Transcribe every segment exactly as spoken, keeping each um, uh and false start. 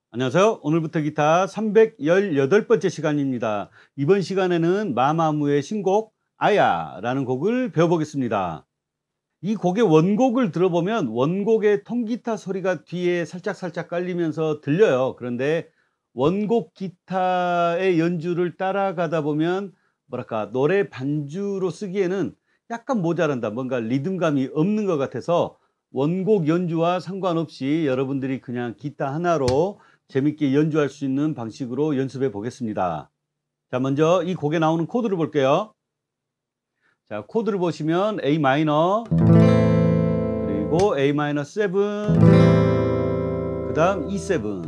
안녕하세요. 오늘부터 기타 삼백십팔 번째 시간입니다. 이번 시간에는 마마무의 신곡 아야라는 곡을 배워보겠습니다. 이 곡의 원곡을 들어보면 원곡의 통기타 소리가 뒤에 살짝살짝 깔리면서 들려요. 그런데 원곡 기타의 연주를 따라가다 보면 뭐랄까 노래 반주로 쓰기에는 약간 모자란다. 뭔가 리듬감이 없는 것 같아서 원곡 연주와 상관없이 여러분들이 그냥 기타 하나로 재밌게 연주할 수 있는 방식으로 연습해 보겠습니다. 자, 먼저 이 곡에 나오는 코드를 볼게요. 자, 코드를 보시면 A 마이너, 그리고 A 마이너 칠, 그 다음 이 세븐,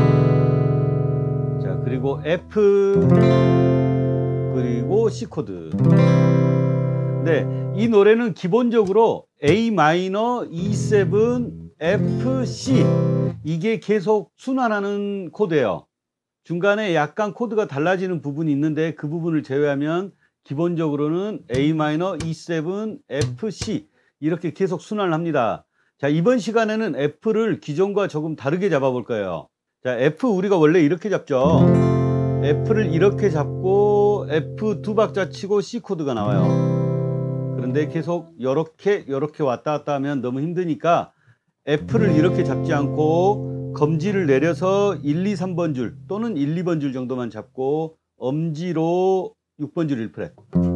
자, 그리고 F, 그리고 C 코드. 네, 이 노래는 기본적으로 A 마이너, 이 세븐, F, C 이게 계속 순환하는 코드예요. 중간에 약간 코드가 달라지는 부분이 있는데 그 부분을 제외하면 기본적으로는 A 마이너, 이 세븐, F, C 이렇게 계속 순환을 합니다. 자, 이번 시간에는 F를 기존과 조금 다르게 잡아 볼 거예요. 자, F 우리가 원래 이렇게 잡죠. F를 이렇게 잡고 F 두 박자 치고 C 코드가 나와요. 그런데 계속 이렇게 이렇게 왔다 갔다 하면 너무 힘드니까 F를 이렇게 잡지 않고 검지를 내려서 일, 이, 삼 번 줄 또는 일, 이 번 줄 정도만 잡고 엄지로 육 번 줄 일 프렛.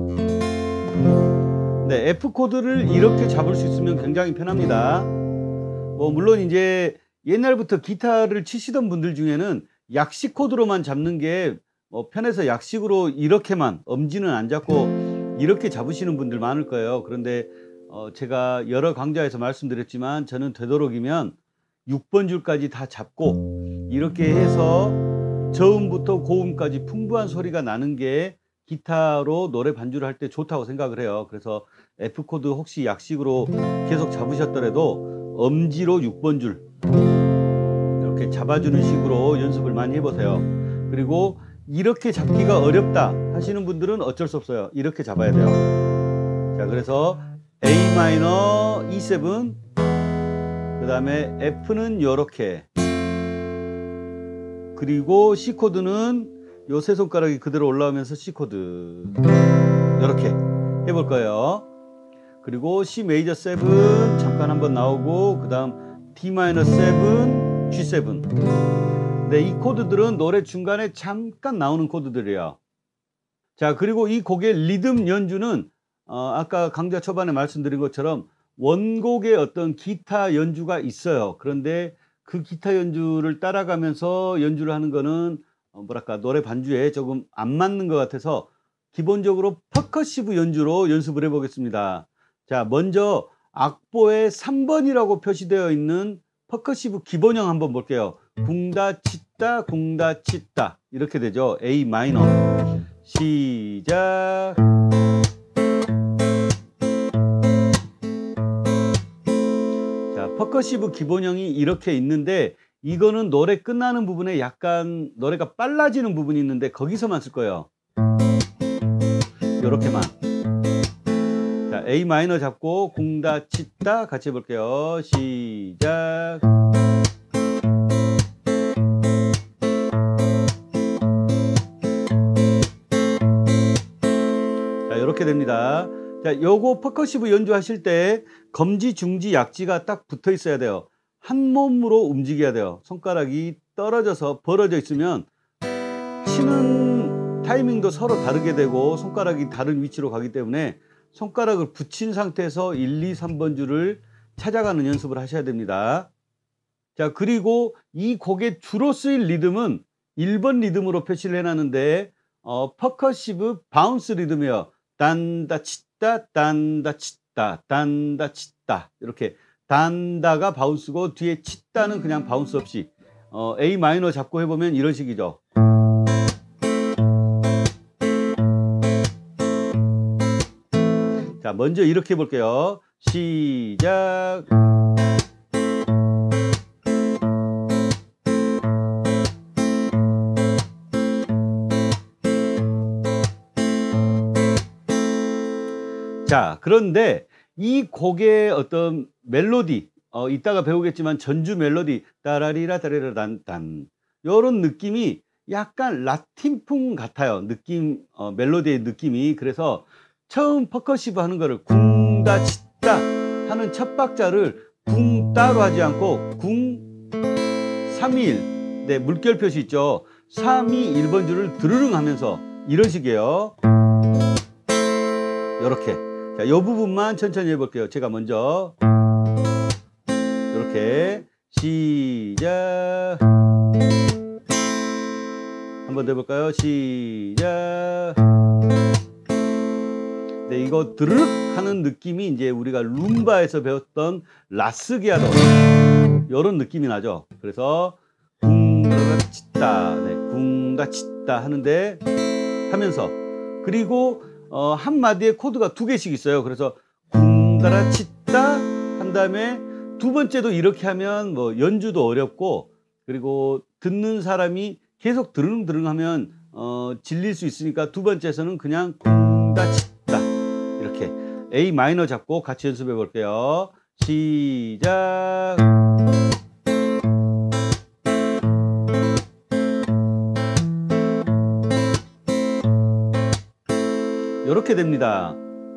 네, F 코드를 이렇게 잡을 수 있으면 굉장히 편합니다. 뭐 물론 이제 옛날부터 기타를 치시던 분들 중에는 약식 코드로만 잡는 게 뭐 편해서 약식으로 이렇게만 엄지는 안 잡고 이렇게 잡으시는 분들 많을 거예요. 그런데 어 제가 여러 강좌에서 말씀드렸지만 저는 되도록이면 육 번 줄까지 다 잡고 이렇게 해서 저음부터 고음까지 풍부한 소리가 나는 게 기타로 노래 반주를 할 때 좋다고 생각을 해요. 그래서 F 코드 혹시 약식으로 계속 잡으셨더라도 엄지로 육 번 줄 이렇게 잡아주는 식으로 연습을 많이 해보세요. 그리고 이렇게 잡기가 어렵다 하시는 분들은 어쩔 수 없어요. 이렇게 잡아야 돼요. 자, 그래서 A 마이너, 이 세븐, 그 다음에 F는 요렇게, 그리고 C 코드는 요 세 손가락이 그대로 올라오면서 C 코드 요렇게 해볼 거예요. 그리고 C 메이저 칠 잠깐 한번 나오고, 그 다음 D 마이너 칠, G 세븐. 네, 이 코드들은 노래 중간에 잠깐 나오는 코드들이에요. 자, 그리고 이 곡의 리듬 연주는 어, 아까 강좌 초반에 말씀드린 것처럼 원곡의 어떤 기타 연주가 있어요. 그런데 그 기타 연주를 따라가면서 연주를 하는 거는 어, 뭐랄까 노래 반주에 조금 안 맞는 것 같아서 기본적으로 퍼커시브 연주로 연습을 해 보겠습니다. 자, 먼저 악보에 삼 번이라고 표시되어 있는 퍼커시브 기본형 한번 볼게요. 궁다 치다 궁다 치다 이렇게 되죠. A 마이너. 시작. 자, 퍼커시브 기본형이 이렇게 있는데 이거는 노래 끝나는 부분에 약간 노래가 빨라지는 부분이 있는데 거기서만 쓸 거예요. 요렇게만. 자, A 마이너 잡고 궁다 치다 같이 해볼게요. 시작. 자, 이렇게 됩니다. 자, 요거 퍼커시브 연주하실 때 검지, 중지, 약지가 딱 붙어 있어야 돼요. 한 몸으로 움직여야 돼요. 손가락이 떨어져서 벌어져 있으면 치는 타이밍도 서로 다르게 되고 손가락이 다른 위치로 가기 때문에 손가락을 붙인 상태에서 일, 이, 삼 번 줄을 찾아가는 연습을 하셔야 됩니다. 자, 그리고 이 곡의 주로 쓰일 리듬은 일 번 리듬으로 표시를 해놨는데 어, 퍼커시브 바운스 리듬이에요. 단다 치다 단다 치다 단다 치다 이렇게 단다가 바운스고 뒤에 치다는 그냥 바운스 없이 어, A 마이너 잡고 해보면 이런 식이죠. 자, 먼저 이렇게 해볼게요. 시작. 자, 그런데 이 곡의 어떤 멜로디, 어, 이따가 배우겠지만 전주 멜로디 따라리라 따리라 단단 요런 느낌이 약간 라틴풍 같아요. 느낌, 어, 멜로디의 느낌이. 그래서 처음 퍼커시브 하는 거를 궁다 치다 하는 첫 박자를 궁따로 하지 않고 궁 삼 이 일. 네, 물결 표시 있죠. 삼, 이, 일 번 줄을 드르릉 하면서 이런 식이에요. 요렇게. 자, 요 부분만 천천히 해볼게요. 제가 먼저 요렇게 시작. 한번 더 해볼까요? 시작. 네, 이거 드르륵 하는 느낌이 이제 우리가 룸바에서 배웠던 라스기아도 요런 느낌이 나죠. 그래서 궁다 치다, 네, 궁다 치다 하는데 하면서, 그리고 어, 한 마디에 코드가 두 개씩 있어요. 그래서 궁다라 치다 한 다음에 두 번째도 이렇게 하면 뭐 연주도 어렵고, 그리고 듣는 사람이 계속 드릉드릉 하면 어, 질릴 수 있으니까 두 번째에서는 그냥 궁다 치다 이렇게 A 마이너 잡고 같이 연습해 볼게요. 시작. 이렇게 됩니다.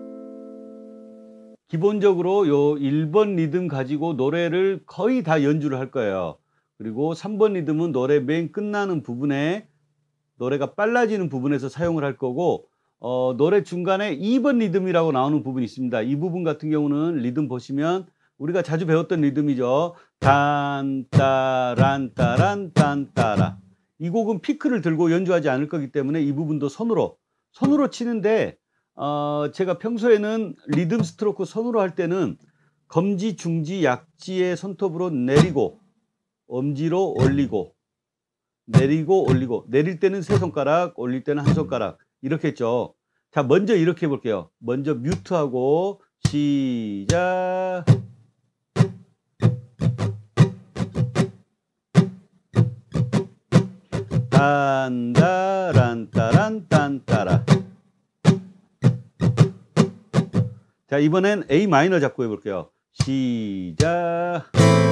기본적으로 요 일 번 리듬 가지고 노래를 거의 다 연주를 할 거예요. 그리고 삼 번 리듬은 노래 맨 끝나는 부분에, 노래가 빨라지는 부분에서 사용을 할 거고, 어, 노래 중간에 이 번 리듬이라고 나오는 부분이 있습니다. 이 부분 같은 경우는 리듬 보시면 우리가 자주 배웠던 리듬이죠. 단, 따란, 따란, 단, 따라. 이 곡은 피크를 들고 연주하지 않을 거기 때문에 이 부분도 손으로, 손으로 치는데, 어, 제가 평소에는 리듬 스트로크 손으로 할 때는 검지, 중지, 약지의 손톱으로 내리고, 엄지로 올리고, 내리고 올리고, 내릴 때는 세 손가락, 올릴 때는 한 손가락 이렇게 했죠. 자, 먼저 이렇게 해볼게요. 먼저 뮤트하고 시작. 딴따란 따란 딴따라. 자, 이번엔 A 마이너 잡고 해볼게요. 시작.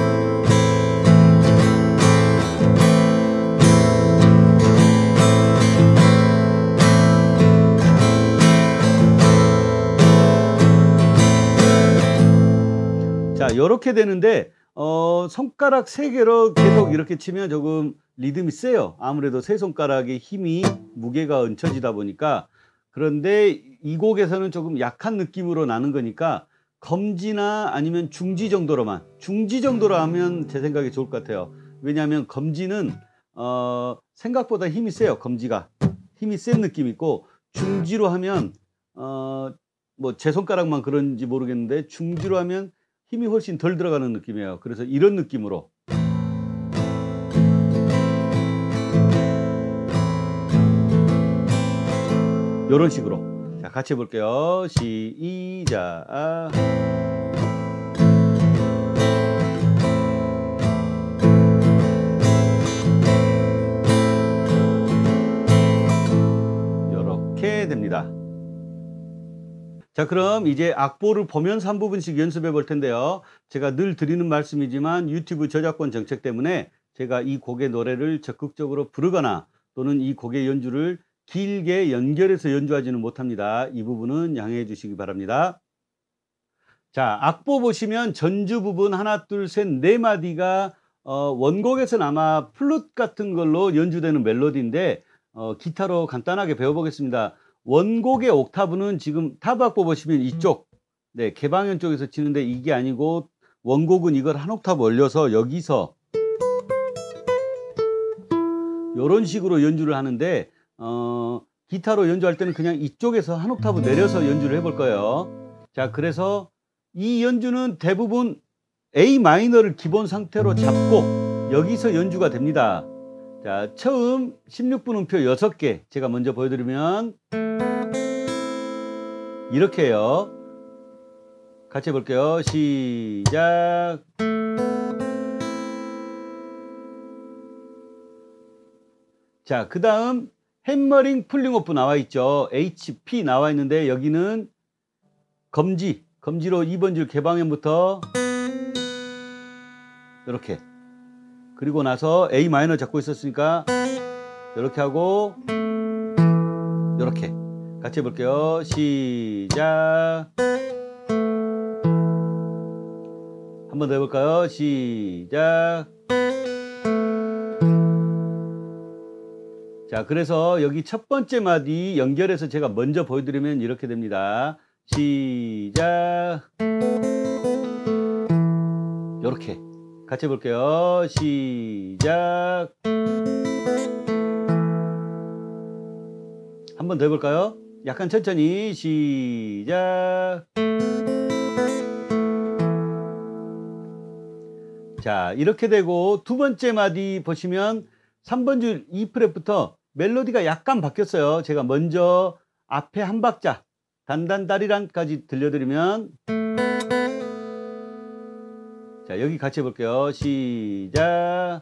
자, 요렇게 되는데, 어, 손가락 세 개로 계속 이렇게 치면 조금 리듬이 세요. 아무래도 세 손가락의 힘이, 무게가 얹혀지다 보니까. 그런데 이 곡에서는 조금 약한 느낌으로 나는 거니까 검지나 아니면 중지 정도로만, 중지 정도로 하면 제 생각에 좋을 것 같아요. 왜냐하면 검지는 어, 생각보다 힘이 세요. 검지가 힘이 센 느낌이 있고, 중지로 하면 어, 뭐 제 손가락만 그런지 모르겠는데 중지로 하면 힘이 훨씬 덜 들어가는 느낌이에요. 그래서 이런 느낌으로 이런 식으로. 자, 같이 해볼게요. 시작. 이렇게 됩니다. 자, 그럼 이제 악보를 보면서 한 부분씩 연습해 볼 텐데요. 제가 늘 드리는 말씀이지만 유튜브 저작권 정책 때문에 제가 이 곡의 노래를 적극적으로 부르거나 또는 이 곡의 연주를 길게 연결해서 연주하지는 못합니다. 이 부분은 양해해 주시기 바랍니다. 자, 악보 보시면 전주 부분 하나, 둘, 셋, 네 마디가 어, 원곡에서는 아마 플룻 같은 걸로 연주되는 멜로디인데 어, 기타로 간단하게 배워보겠습니다. 원곡의 옥타브는 지금 타브 악보 보시면 이쪽, 네, 개방현 쪽에서 치는데 이게 아니고 원곡은 이걸 한 옥타브 올려서 여기서 이런 식으로 연주를 하는데 어, 기타로 연주할 때는 그냥 이쪽에서 한 옥타브 내려서 연주를 해볼 거예요. 자, 그래서 이 연주는 대부분 A 마이너를 기본 상태로 잡고 여기서 연주가 됩니다. 자, 처음 십육 분 음표 여섯 개 제가 먼저 보여드리면 이렇게 해요. 같이 해볼게요. 시작. 자, 그 다음 해머링 풀링 오프 나와 있죠. 에이치 피 나와 있는데 여기는 검지, 검지로 이 번 줄 개방현부터 이렇게 그리고 나서 A 마이너 잡고 있었으니까 이렇게 하고 이렇게 같이 해볼게요. 시작. 한 번 더 해볼까요? 시작. 자, 그래서 여기 첫 번째 마디 연결해서 제가 먼저 보여드리면 이렇게 됩니다. 시작. 이렇게 같이 해볼게요. 시작. 한 번 더 해볼까요? 약간 천천히. 시작. 자, 이렇게 되고 두 번째 마디 보시면 삼 번 줄 이 프렛부터 멜로디가 약간 바뀌었어요. 제가 먼저 앞에 한 박자 단단다리란까지 들려드리면, 자, 여기 같이 해볼게요. 시작.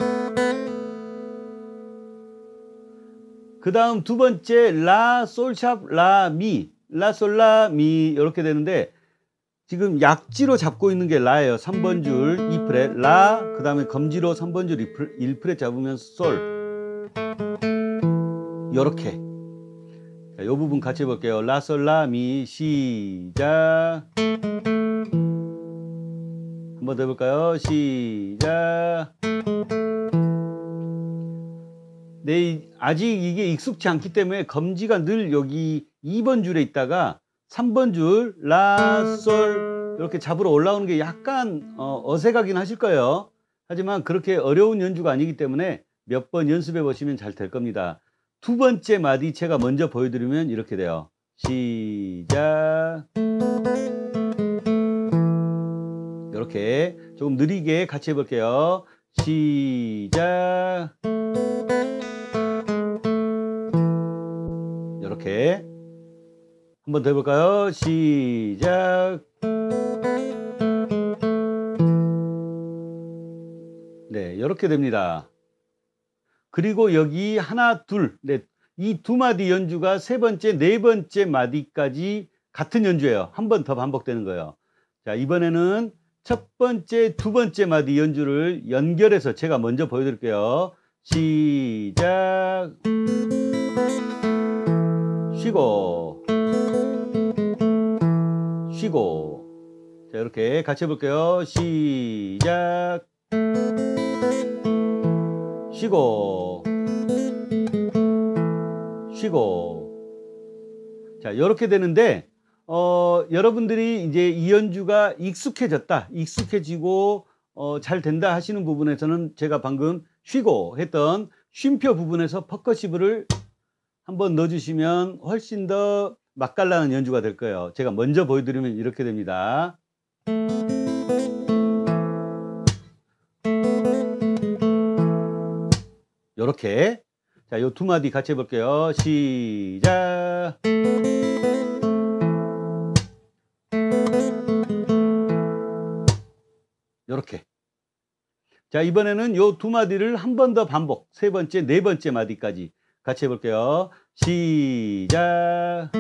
그 다음 두 번째 라, 솔샵, 라, 미, 라, 솔, 라, 미 이렇게 되는데 지금 약지로 잡고 있는 게 라예요. 삼 번 줄 이 프렛 라, 그 다음에 검지로 삼 번 줄 일 프렛 잡으면 솔. 요렇게. 자, 요 부분 같이 해볼게요. 라, 솔, 라, 미. 시작. 한 번 더 해볼까요? 시작. 네, 아직 이게 익숙치 않기 때문에 검지가 늘 여기 이 번 줄에 있다가 삼 번 줄 라, 솔 이렇게 잡으러 올라오는 게 약간 어, 어색하긴 하실 거예요. 하지만 그렇게 어려운 연주가 아니기 때문에 몇 번 연습해 보시면 잘 될 겁니다. 두 번째 마디 제가 먼저 보여드리면 이렇게 돼요. 시작. 이렇게 조금 느리게 같이 해볼게요. 시작. 이렇게 한 번 더 해볼까요? 시작. 네, 이렇게 됩니다. 그리고 여기 하나, 둘, 네, 이 두 마디 연주가 세 번째, 네 번째 마디까지 같은 연주예요. 한 번 더 반복되는 거예요. 자, 이번에는 첫 번째, 두 번째 마디 연주를 연결해서 제가 먼저 보여드릴게요. 시작. 쉬고 쉬고. 자, 이렇게 같이 해볼게요. 시작. 쉬고 쉬고. 자, 이렇게 되는데 어, 여러분들이 이제 이 연주가 익숙해졌다, 익숙해지고 어, 잘 된다 하시는 부분에서는 제가 방금 쉬고 했던 쉼표 부분에서 퍼커시브를 한번 넣어주시면 훨씬 더 맛깔나는 연주가 될 거예요. 제가 먼저 보여드리면 이렇게 됩니다. 요렇게. 자, 요 두 마디 같이 해볼게요. 시작. 요렇게. 자, 이번에는 요 두 마디를 한 번 더 반복. 세 번째, 네 번째 마디까지 같이 해볼게요. 시작.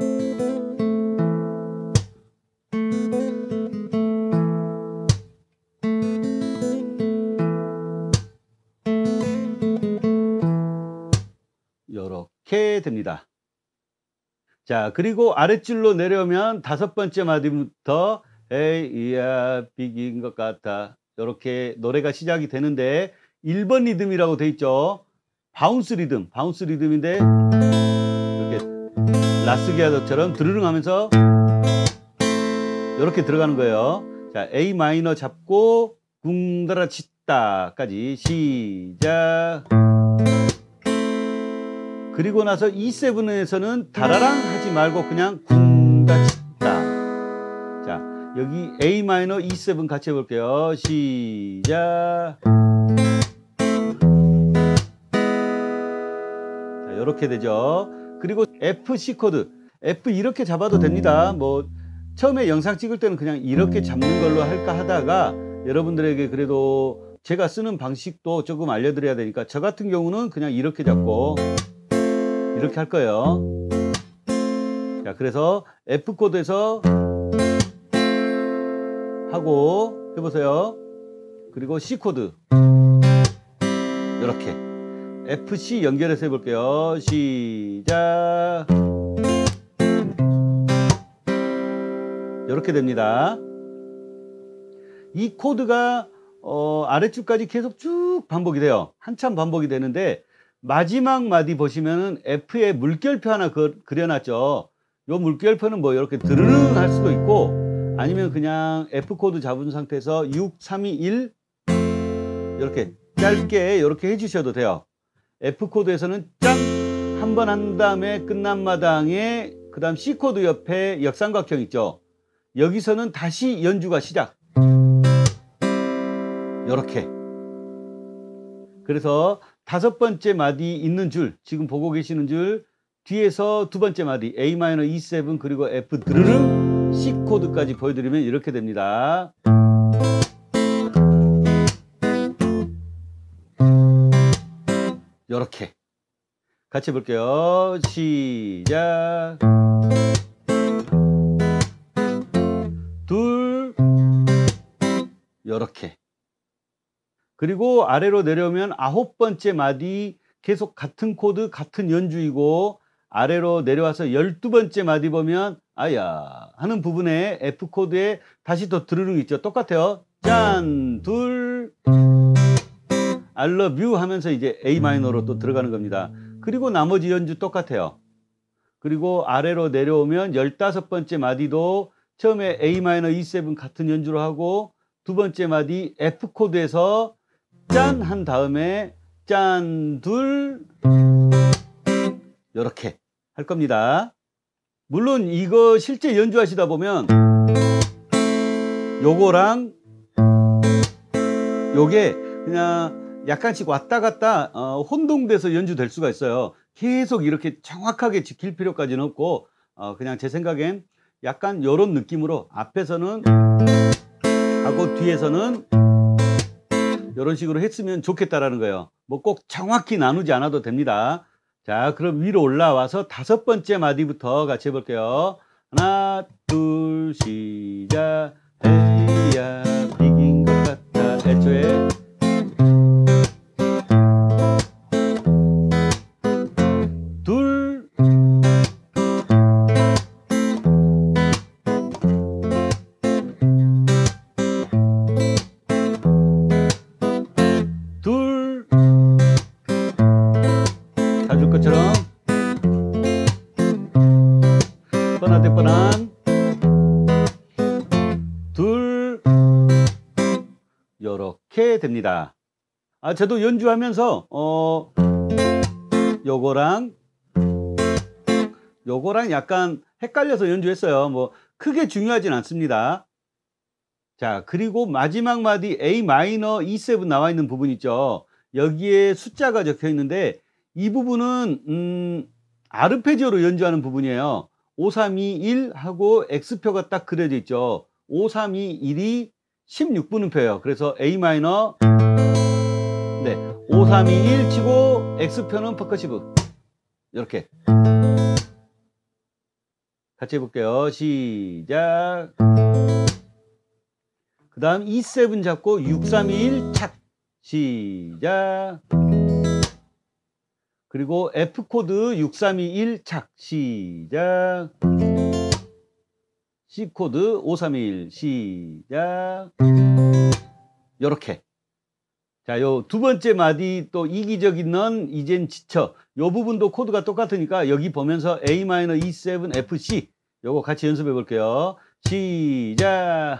요렇게 됩니다. 자, 그리고 아랫줄로 내려오면 다섯 번째 마디부터 에이, 이야, 비긴 것 같아. 요렇게 노래가 시작이 되는데 일 번 리듬이라고 돼 있죠. 바운스 리듬, 바운스 리듬인데 이렇게 라스기아더처럼 드르릉 하면서 이렇게 들어가는 거예요. 자, A 마이너 잡고 궁다라 치다까지 시작. 그리고 나서 이 세븐에서는 다라랑 하지 말고 그냥 궁다 치다. 자, 여기 A 마이너 이 세븐 같이 해볼게요. 시작. 이렇게 되죠. 그리고 F C 코드, F 이렇게 잡아도 됩니다. 뭐 처음에 영상 찍을 때는 그냥 이렇게 잡는 걸로 할까 하다가 여러분들에게 그래도 제가 쓰는 방식도 조금 알려드려야 되니까 저 같은 경우는 그냥 이렇게 잡고 이렇게 할 거예요. 자, 그래서 F 코드에서 하고 해보세요. 그리고 C 코드. 이렇게 에프 씨 연결해서 해볼게요. 시작. 이렇게 됩니다. 이 코드가 어, 아래줄까지 계속 쭉 반복이 돼요. 한참 반복이 되는데 마지막 마디 보시면은 F에 물결표 하나 그, 그려놨죠. 요 물결표는 뭐 이렇게 드르릉 할 수도 있고 아니면 그냥 F 코드 잡은 상태에서 육, 삼, 이, 일 이렇게 짧게 이렇게 해주셔도 돼요. F 코드에서는 짠! 한 번 한 다음에 끝난 마당에 그 다음 C 코드 옆에 역삼각형 있죠. 여기서는 다시 연주가 시작. 이렇게. 그래서 다섯 번째 마디 있는 줄, 지금 보고 계시는 줄 뒤에서 두 번째 마디 A 마이너 이 세븐 그리고 F 드르릉 C 코드까지 보여드리면 이렇게 됩니다. 이렇게 같이 해볼게요. 시작. 둘, 이렇게. 그리고 아래로 내려오면 아홉 번째 마디 계속 같은 코드 같은 연주이고 아래로 내려와서 열두 번째 마디 보면 아야 하는 부분에 F 코드에 다시 더 드르릉 있죠. 똑같아요. 짠, 둘, I love you 하면서 이제 A 마이너로 또 들어가는 겁니다. 그리고 나머지 연주 똑같아요. 그리고 아래로 내려오면 열다섯 번째 마디도 처음에 A 마이너 이 세븐 같은 연주로 하고 두 번째 마디 F 코드에서 짠 한 다음에 짠, 둘 이렇게 할 겁니다. 물론 이거 실제 연주하시다 보면 요거랑 요게 그냥 약간씩 왔다 갔다 어, 혼동돼서 연주될 수가 있어요. 계속 이렇게 정확하게 지킬 필요까지는 없고 어, 그냥 제 생각엔 약간 요런 느낌으로 앞에서는 하고 뒤에서는 이런 식으로 했으면 좋겠다라는 거예요. 뭐 꼭 정확히 나누지 않아도 됩니다. 자, 그럼 위로 올라와서 다섯 번째 마디부터 같이 해볼게요. 하나, 둘, 시작. 헤이야, 비긴 것 같아. 애초에. 둘. 둘. 사줄 것처럼. 뻔한 데 뻔한. 둘. 요렇게 됩니다. 아, 저도 연주하면서, 어, 요거랑, 요거랑 약간 헷갈려서 연주했어요. 뭐, 크게 중요하진 않습니다. 자, 그리고 마지막 마디 A 마이너 이 세븐 나와 있는 부분 있죠. 여기에 숫자가 적혀 있는데 이 부분은 음, 아르페지오로 연주하는 부분이에요. 오, 삼, 이, 일 하고 X표가 딱 그려져 있죠. 오, 삼, 이, 일이 십육 분음표예요. 그래서 A 마이너 네, 오, 삼, 이, 일 치고 X표는 퍼커시브 이렇게 같이 해볼게요. 시작. 그 다음 이 세븐 잡고 육, 삼, 이, 일 착 시작. 그리고 F 코드 육, 삼, 이, 일 착 시작. C 코드 오, 삼, 이, 일 시작. 요렇게. 자, 요 두 번째 마디 또 이기적인 넌 이젠 지쳐. 요 부분도 코드가 똑같으니까 여기 보면서 A 마이너 이 세븐 F C 요거 같이 연습해 볼게요. 시작.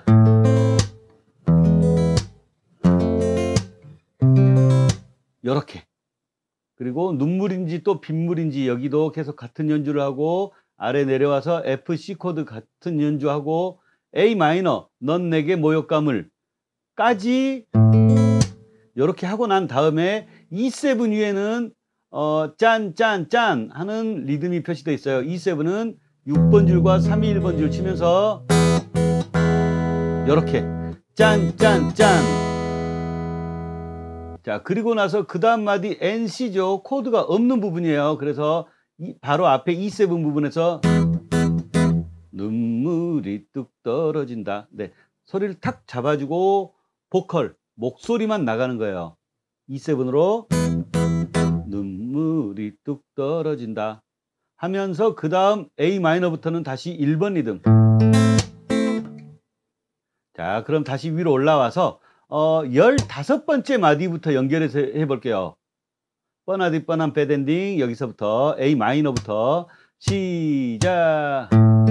요렇게. 그리고 눈물인지 또 빗물인지 여기도 계속 같은 연주를 하고 아래 내려와서 F, C 코드 같은 연주하고 A 마이너 넌 내게 모욕감을 까지 요렇게 하고 난 다음에 이 세븐 위에는 어, 짠, 짠, 짠 하는 리듬이 표시되어 있어요. 이 세븐은 육 번 줄과 삼, 이, 일 번 줄 치면서 요렇게 짠, 짠, 짠. 자, 그리고 나서 그 다음 마디 엔 씨죠. 코드가 없는 부분이에요. 그래서 이, 바로 앞에 이 세븐 부분에서 눈물이 뚝 떨어진다. 네, 소리를 탁 잡아주고 보컬, 목소리만 나가는 거예요. 이 세븐으로 눈물이 뚝 떨어진다 하면서 그 다음 A 마이너부터는 다시 일 번 리듬. 자, 그럼 다시 위로 올라와서 어, 열다섯 번째 마디부터 연결해서 해볼게요. 뻔하디 뻔한 배드엔딩. 여기서부터 A 마이너부터 시작.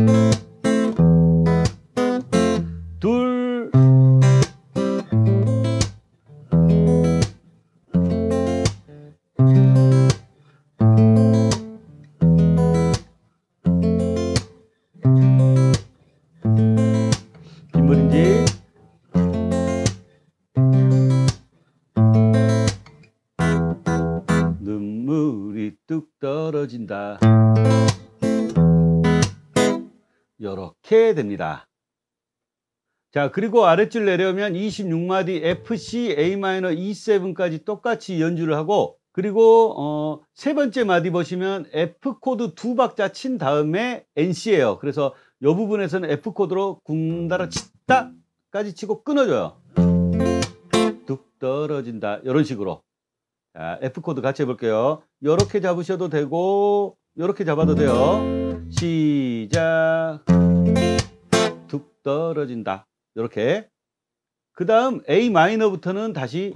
둘, 빗물인지 눈물이 뚝 떨어진다. 요렇게 됩니다. 자, 그리고 아랫줄 내려오면 이십육 마디 F, C, A 마이너, E 세븐까지 똑같이 연주를 하고, 그리고 어, 세 번째 마디 보시면 F 코드 두 박자 친 다음에 N C예요. 그래서 이 부분에서는 F 코드로 궁다라 치다까지 치고 끊어줘요. 뚝 떨어진다. 이런 식으로. 자, F 코드 같이 해볼게요. 이렇게 잡으셔도 되고 이렇게 잡아도 돼요. 시작. 뚝 떨어진다. 이렇게. 그 다음 A 마이너부터는 다시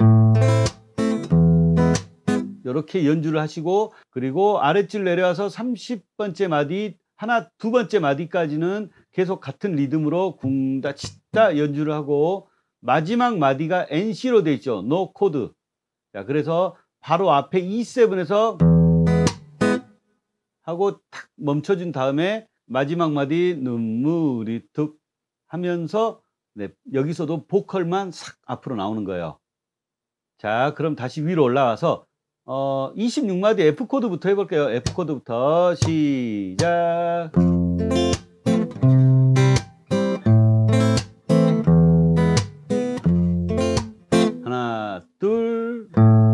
이렇게 연주를 하시고, 그리고 아랫줄 내려와서 삼십 번째 마디 하나 두 번째 마디까지는 계속 같은 리듬으로 궁다 치다 연주를 하고, 마지막 마디가 N C로 돼 있죠. 노 코드. 자, 그래서 바로 앞에 E 세븐에서 하고 탁 멈춰준 다음에 마지막 마디 눈물이 툭 하면서 네, 여기서도 보컬만 싹 앞으로 나오는 거예요. 자, 그럼 다시 위로 올라와서 어, 이십육 마디 F 코드부터 해볼게요. F 코드부터 시작. 하나, 둘.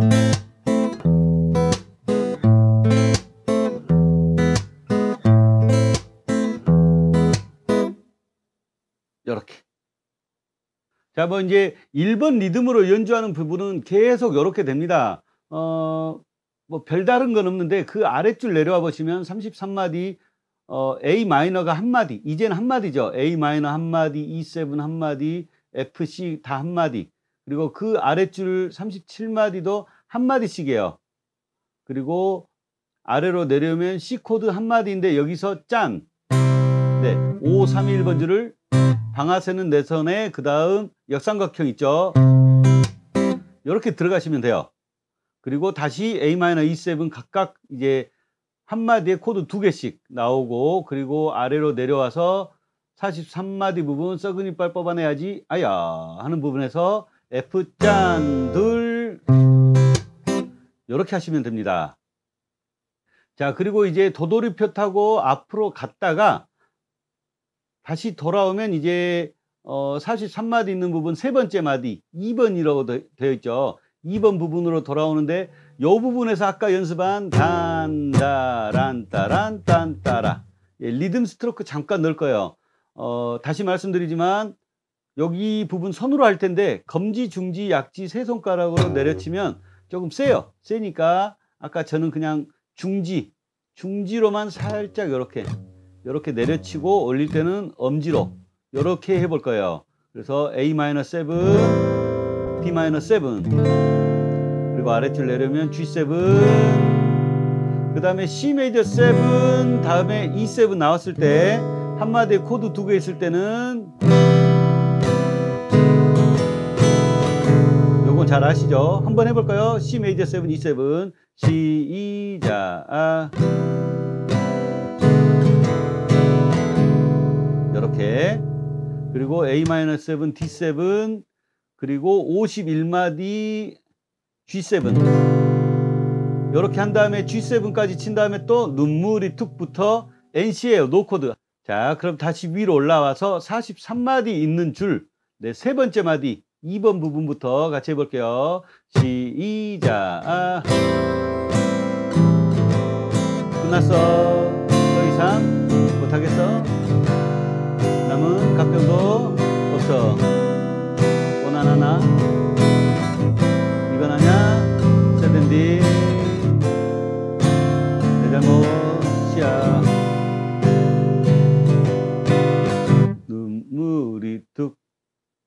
요렇게. 자, 뭐 이제 일 번 리듬으로 연주하는 부분은 계속 요렇게 됩니다. 어, 뭐 별다른 건 없는데 그 아랫줄 내려와 보시면 삼십삼 마디 어, A 마이너가 한 마디, 이제는 한 마디죠. A 마이너 한 마디, E 세븐 한 마디, F, C 다 한 마디. 그리고 그 아랫줄 삼십칠 마디도 한 마디씩이에요. 그리고 아래로 내려오면 C 코드 한 마디인데 여기서 짠. 네, 오, 삼, 일 번지를 방아쇠는 네 선에 그 다음 역삼각형 있죠. 이렇게 들어가시면 돼요. 그리고 다시 A 마이너, E 세븐 각각 이제 한 마디에 코드 두 개씩 나오고, 그리고 아래로 내려와서 사십삼 마디 부분 썩은 이빨 뽑아내야지 아야 하는 부분에서 F 짠 둘 이렇게 하시면 됩니다. 자, 그리고 이제 도돌이표 타고 앞으로 갔다가 다시 돌아오면 이제 어, 사십삼 마디 있는 부분 세 번째 마디 이 번이라고 되어 있죠. 이 번 부분으로 돌아오는데 이 부분에서 아까 연습한 단다란따란 딴따라 예, 리듬 스트로크 잠깐 넣을 거예요. 어, 다시 말씀드리지만 여기 부분 손으로 할 텐데 검지, 중지, 약지 세 손가락으로 내려치면 조금 세요. 세니까 아까 저는 그냥 중지, 중지로만 살짝 이렇게 이렇게 내려치고 올릴 때는 엄지로 이렇게 해볼 거예요. 그래서 A 마이너 세븐, D 마이너 세븐, 그리고 아랫줄 내려면 G 세븐, 그 다음에 C 메이저 세븐, 다음에 E 세븐 나왔을 때 한마디에 코드 두 개 있을 때는 요건 잘 아시죠? 한번 해볼까요? C 메이저 세븐, E 세븐 시작. 이렇게. 그리고 A 마이너 세븐, D 세븐, 그리고 오십일 마디 G 세븐 이렇게 한 다음에 G 세븐까지 친 다음에 또 눈물이 툭부터 N C예요. 노코드. 자, 그럼 다시 위로 올라와서 사십삼 마디 있는 줄 네, 세 번째 마디 이 번 부분부터 같이 해볼게요. 시작. 끝났어. 더 이상 못하겠어? 남은 각병도 없어. 원하나 이건 하냐?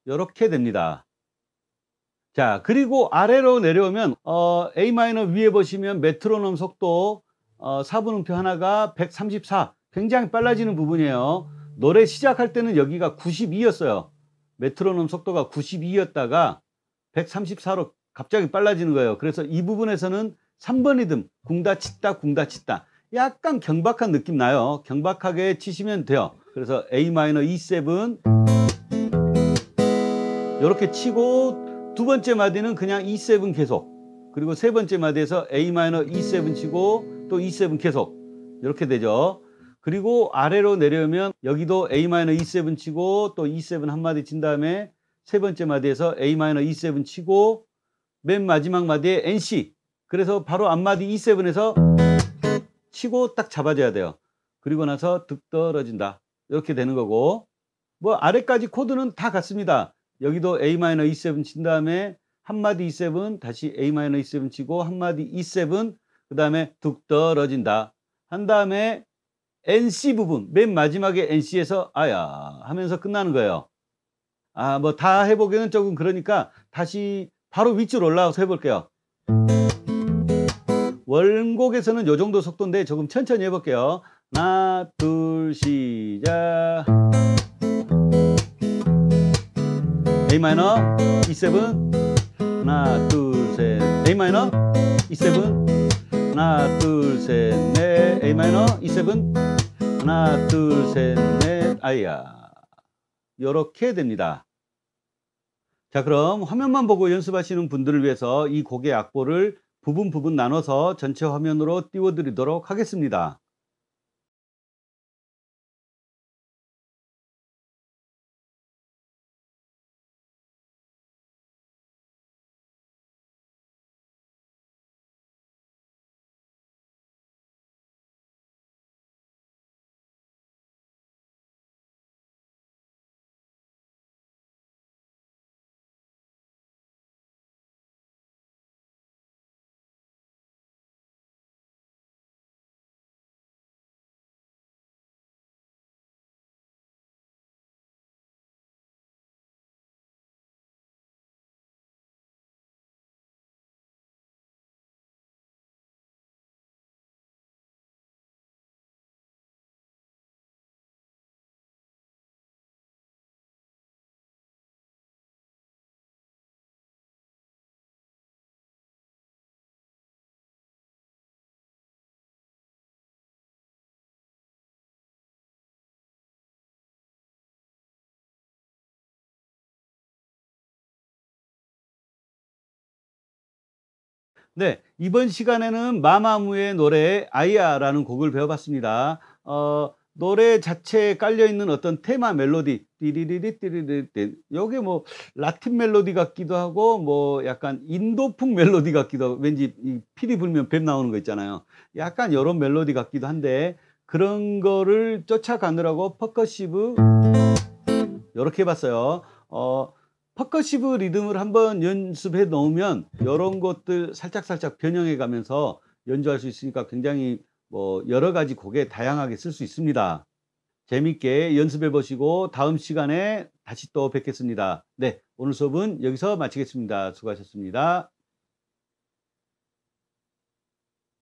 요렇게 됩니다. 자, 그리고 아래로 내려오면 어, A 마이너 위에 보시면 메트로놈 속도 어, 사 분음표 하나가 백삼십사, 굉장히 빨라지는 부분이에요. 노래 시작할 때는 여기가 구십이였어요. 메트로놈 속도가 구십이였다가 백삼십사로 갑자기 빨라지는 거예요. 그래서 이 부분에서는 삼 번 리듬 궁다치다 궁다치다 약간 경박한 느낌 나요. 경박하게 치시면 돼요. 그래서 A 마이너 이 세븐 이렇게 치고, 두 번째 마디는 그냥 이 세븐 계속, 그리고 세 번째 마디에서 A 마이너 이 세븐 치고 또 이 세븐 계속, 이렇게 되죠. 그리고 아래로 내려오면 여기도 A 마이너 이 세븐 치고 또 이 세븐 한 마디 친 다음에 세 번째 마디에서 A 마이너 이 세븐 치고 맨 마지막 마디에 엔 씨, 그래서 바로 앞마디 이 세븐에서 치고 딱 잡아줘야 돼요. 그리고 나서 득 떨어진다, 이렇게 되는 거고, 뭐 아래까지 코드는 다 같습니다. 여기도 A 마이너 이 세븐 친 다음에 한마디 이 세븐, 다시 A 마이너 이 세븐 치고 한마디 이 세븐, 그 다음에 뚝 떨어진다 한 다음에 엔 씨 부분, 맨 마지막에 엔 씨에서 아야 하면서 끝나는 거예요. 아, 뭐 다 해보기는 조금 그러니까 다시 바로 위쪽으로 올라가서 해볼게요. 원곡에서는 요 정도 속도인데 조금 천천히 해볼게요. 하나 둘 시작. A 마이너 이 세븐 하나 둘 셋, A 마이너 이 세븐 하나 둘 셋 넷, A 마이너 이 세븐 하나 둘 셋 넷, 아이야, 요렇게 됩니다. 자, 그럼 화면만 보고 연습하시는 분들을 위해서 이 곡의 악보를 부분 부분 나눠서 전체 화면으로 띄워 드리도록 하겠습니다. 네, 이번 시간에는 마마무의 노래 아이야라는 곡을 배워봤습니다. 어, 노래 자체에 깔려있는 어떤 테마 멜로디, 띠리리리 띠리리리, 요게 뭐 라틴 멜로디 같기도 하고 뭐 약간 인도풍 멜로디 같기도 하고, 왠지 이 피리 불면 뱀 나오는 거 있잖아요. 약간 요런 멜로디 같기도 한데, 그런 거를 쫓아가느라고 퍼커시브 요렇게 해봤어요. 어, 퍼커시브 리듬을 한번 연습해 놓으면 이런 것들 살짝살짝 변형해 가면서 연주할 수 있으니까 굉장히 뭐 여러 가지 곡에 다양하게 쓸 수 있습니다. 재밌게 연습해 보시고 다음 시간에 다시 또 뵙겠습니다. 네, 오늘 수업은 여기서 마치겠습니다. 수고하셨습니다.